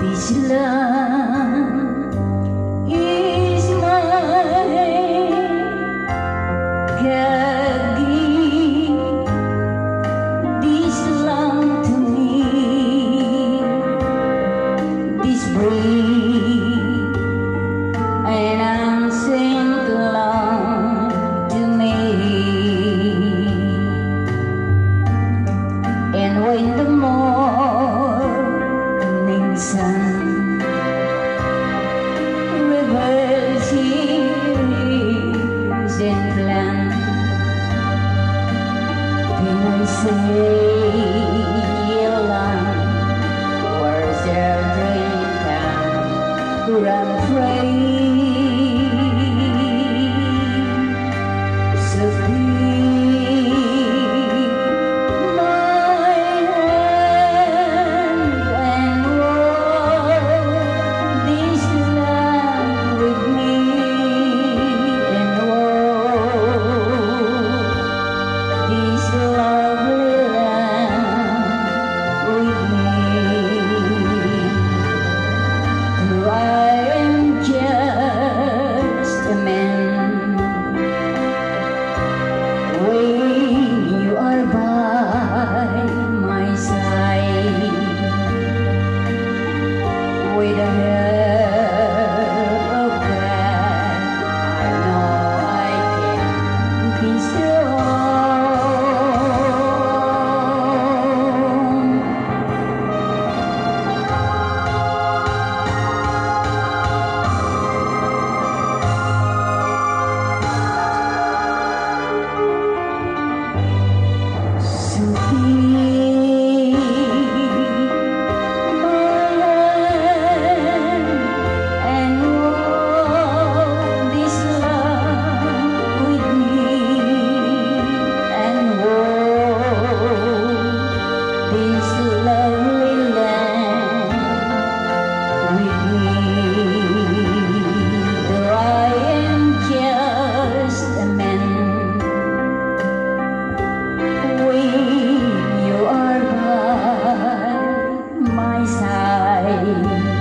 This land is mine. God give this land to me, this breeze and ancient land to me. And when the morning sun reveals his land, then I say, land, where's their dream town, run free. So with the help of God, I know I can be side.